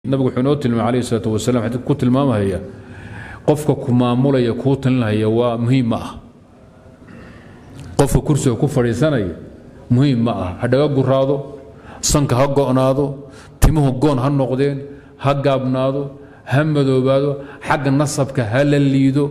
nabigu wuxuu noo tilmaamay alayhi salaatu wasalaam xadiid ku tilmaamaya qofka ku maamulaya ku talinaya waa muhiim ah qofka kursiga ku fadhiisanaya muhiim ah hadhaga guraado sanka ha go'naado timuhu goon ha noqdeen ha gaabnaado ha madoobaado xagga nasabka ha la liido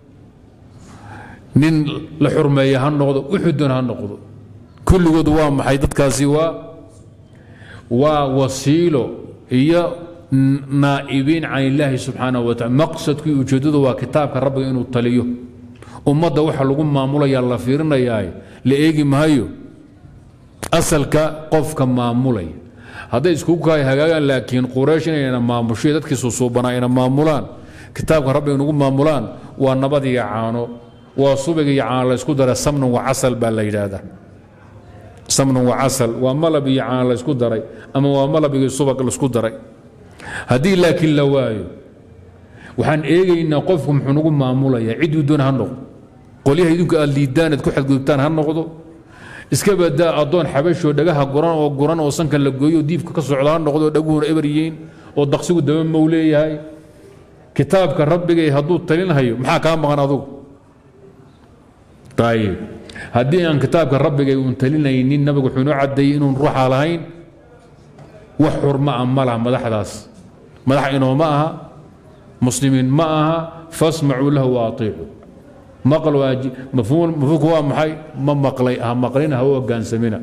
nin la xurmeeyo ha noqdo wuxuu ha noqdo kulligood waa maxay dadkaasi waa wasiilo iyo نائبين عن الله سبحانه وتعالى مقصد كي وجدده وكتابك ربك إنه تليه أمده وحا لغم معمولة يلا فيرنا ياي لإيجي مهيو أصلك قفك معمولة هذا يسكوك هاي هجاجا لكن قريش إنا معمولين تكسو صوبنا إنا معمولان كتابك ربك إنه معمولان والنبض يعانو وصوبك يعانو يسكودر سمن وعسل بالليلة سمن وعسل وملبي يعانو يسكودر أما وملبي صوبك يسكودر هذه لكن لوايو وحن ايغينا قفكم حنوغو مامولايا عيد دون هنقض قوليها يدونك اللي دانت كحد قدبتان هنقضو اسكا بدا ادون حبشو دغها قران او سنكن لا gooyo diibka ka socdaan noqdo dhaguuna ebriyiin oo daqsigu daba mawleeyahay kitaabka rabbiga haduu talinayo maxaa ka maqan adigu taayib hadii aan kitaabka rabbiga uu talinaynin nabigu wuxuu noo cadeeyay inuu ruuxa lahayn wax xurma amala madaxdaas madax inoo ma aha muslimiin ma aha fasma'u lahu wa atii'u maqal waaji mafhuum waa maxay ma maqlay ah maqlina hawo gaansamina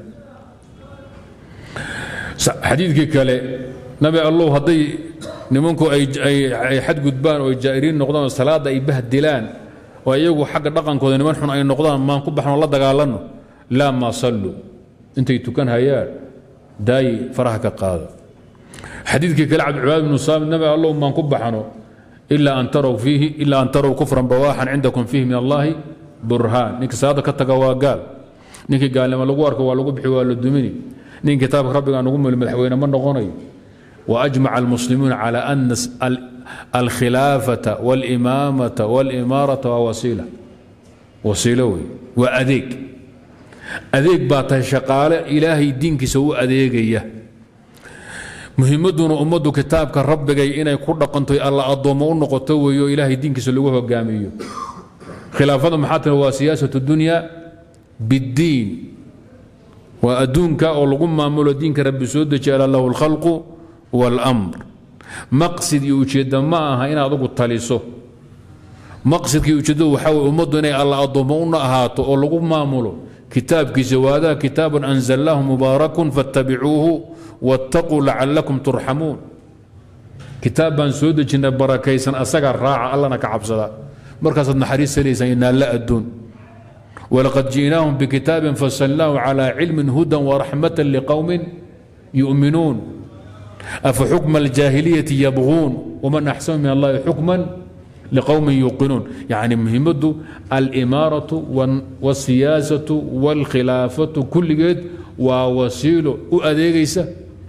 xadiidkii kale nabi allah haday nimanku ay xad gudbaan oo jaa'iriin noqdaan salaada ay bahdilaan oo iyagu xaq dhaqankooda niman xun ay noqdaan maan ku baxno la dagaalano la ma sallu intay tukan hayaan داي فرحك قاضي حديثك كلا عبد العباد بن صامت النبي الله ما كبحنه الا ان تروا كفرا بواحا عندكم فيه من الله برهان نيك صادق التقوى قال نيك قال لما لو اركو ولو بخي ولو دمني نين كتاب ربك ان نقوم المدحوينه من نقوني واجمع المسلمون على ان الخلافه والامامه والاماره وسيله واديك adeeg baa tahay shaqaale ilaahay diinkiisa u adeegaya muhiimaduna ummadu kitaabka rabbigay inay ku dhaqanto alla adoomo u noqoto weeyo ilaahay diinkiisa lagu hogaamiyo khilaafada maxaatana waa siyaasatu dunya bid-diin wa adunka oo lagu maamulo diinka rabbi soo dejiya lahu al-khalqu wal-amr maqsid iyo ujeedada ma aha in aad ugu taliso maqsidkii ujeedadu waxa weeye ummadu inay alla adoomo u ahaato oo lagu maamulo كتاب كزوادا كتاب أنزلناه مبارك فاتبعوه واتقوا لعلكم ترحمون كتابا سود جن بركيسا أسقى الراعة الله نكعب صدا مركز النحريس ليس إنا لا أدون ولقد جئناهم بكتاب فصلناه على علم هدى ورحمة لقوم يؤمنون أفحكم الجاهلية يبغون ومن أحسن من الله حكما لقوم يوقنون يعني مهمته الإمارة والسياسة والخلافة كل جد ووسيله وأديجيسة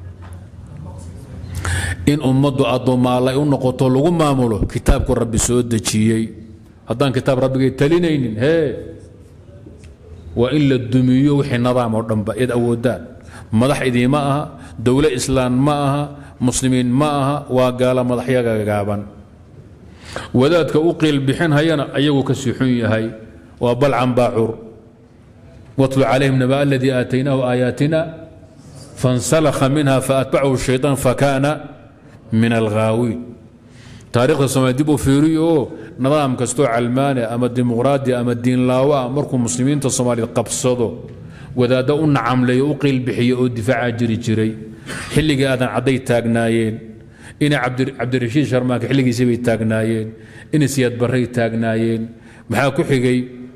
إن أمضوا أضم الله ونقطه لهم معموله كتابك ربي سود شيء هذا كتاب ربي تلينين هي وإلا الدمية وحين نظام ورنبا إذ أودان مدح إذا معها دولة إسلام معها مسلمين معها وقال مدحيا قابا وذاتك أقل بحين هينا أيوه كسيحون هاي وبلعن باعر واتلو عليهم نبأ الذي آتيناه آياتنا فانسلخ منها فأتبعه الشيطان فكان من الغاوين تاريخ الصومالي فيريو نظام كستو علماني أما الديمقراطية أما الدين لاوا أمركم مسلمين الصومالي قبصدوا وذا دون عملي أقل بحي الدفاع جري حلق آذان عدي تاقنايين إن عبد الرشيد شرماك حلقي سبي تاقنايين إن سياد بري تاقنايين محاكو حقي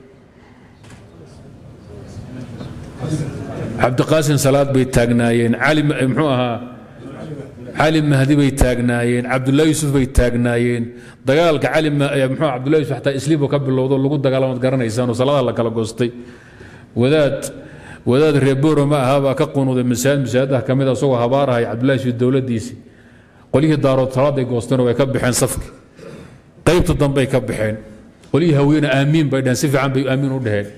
عبد القاسم صلاة بي تاقنايين علي محوها علي مهدي بي تاقنايين عبد الله يوسف بي تاقنايين دقالك علي محوها عبد الله يوسف حتى اسليبه قبل الوضوء لقود دقاله متقرن إيسان وصلاة الله كلا قوستي وذات ريبورو ما هذا كقونو ذا مساعدة كميدا سوى هبارها عبد الله يوسف الدولة ديسي قوليه دارو تراد يقوستون ويكبحين صفك قيبت الضنب يكبحين قوليه هوينا آمين بيدان سفي عن بي آمين ودهين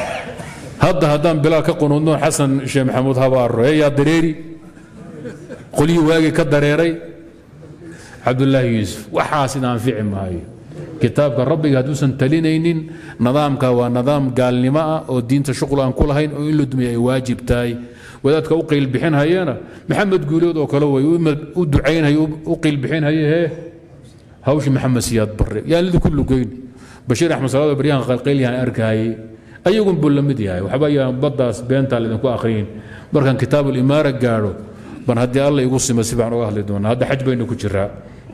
هدان بلا كقنون حسن الشيخ محمود هبار يا دريري qolii waagi ka dareeray cabdullaahi yuusuf waxaas inaan fici maayo kitaabka rabbiga hadduusan talinaynin nidaamka waa nidaam gaalnimo ah oo diinta shuqul aan ku lahayn oo in la dumiyo ay waajib tahay wadaadka u qiil bixinhayana maxamed guulood oo kale way u ducaynhayo u qiil bixinhaye hee hawshi maxamed siyaad barre yaan lidu kullu geyn bashiir axmed salaado baryahan qalqaylyahan arkahayay ayagun buu la mid yahay waxba ayaan baddaas beentaa laydinku akhriyin markaan kitaabul imaara gaadho ban haddii alla igu sima si baan uga hadli doonaa hadda xaj baynu ku jiraa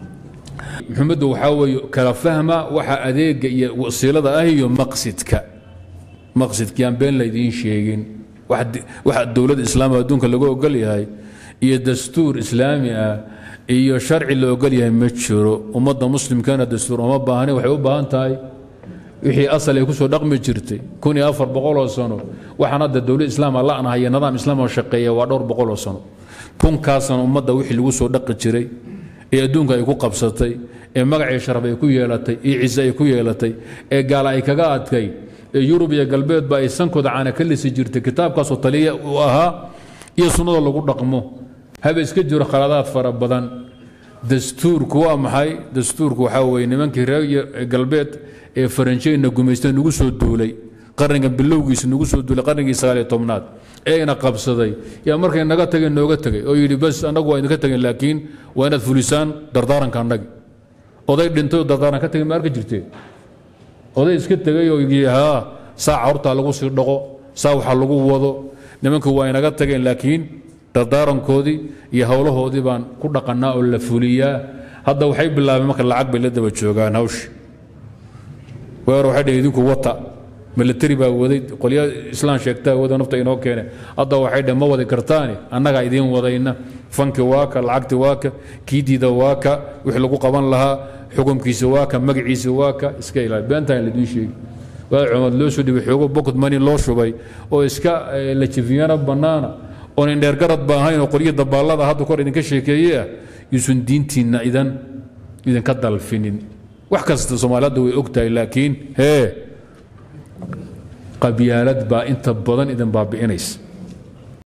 محمد وحاوي كلا فهمه وحا أذيق وصيلة أهي مقصد كان بين ليدين شيئين واحد دولة إسلامية دونك اللي قال لي هاي هي دستور إسلامي هي شرع اللي قال لي هاي متشرو ومضى مسلم كان دستور وما باهني وحيوب باهنتاي وحي أصل يكسو رقم جرتي كوني أفر بقوله سنو وحناد الدولة الإسلام الله أنا هي نظام إسلام وشقية ودور بقوله سنو كون كاسن ومضى وحي اللي وسو دق جري ee adduunka ay ku qabsatay ee magacii sharaf ay ku yeelatay ee ciise ay ku yeelatay ee gaal ay kaga adkay ee Yurub iyo galbeed ba ay sankooda caana ka lisi jirtay kitaabkaas oo taliya u ahaa iyo sunnada lagu dhaqmo haba iska jiro khaladaad fara badan dastuurku waa maxay dastuurku waxa weeye nimankii reer galbeed ee Faransiiska gumaysteen ugu soo duulay qarniga bilowgiisa ugu soo duulay qarnigii 19aad eena qabsaday yaa markay naga tageen nooga tagay oo yiri bas anagu waa idinka tageen laakiin waa inaad fulisaan dardaaranka annaga oday dhintay dardaaran ka tagay ma arki jirtay oday iska tagay oo yiri ha saac horta lagu sii dhaqo saa waxa lagu wado nimanku waa inaga tageen laakiin dardaarankoodii iyo hawlahoodii baan ku dhaqanaa oo la fuliyaa hadda waxay bilaabeen marka lacag bay la daba joogaan hawsh weer waxa idinku wata military baa waday qoliya islaan sheegtaa wada nafta inoo keenay hadda waxay dhama wada kartaan annaga idin wadayna fanki waaka lacagti waaka kiidida waaka wixii lagu qaban lahaa xukunkiisa waaka magaciisa waaka iska ilaal beentaan la diishay waa cumad loo soo dhibay xogo bokod mani loo shubay oo iska la jifiyana banaana oo in dheer garad baahayn oo qoliya dabaalada hadda kor idinka sheekeeyay yuusan diintiina idan ka dalfinin wax kasta Soomaalidu way ogtahay laakiin qabyaalad baa inta badan idan baabi'inaysa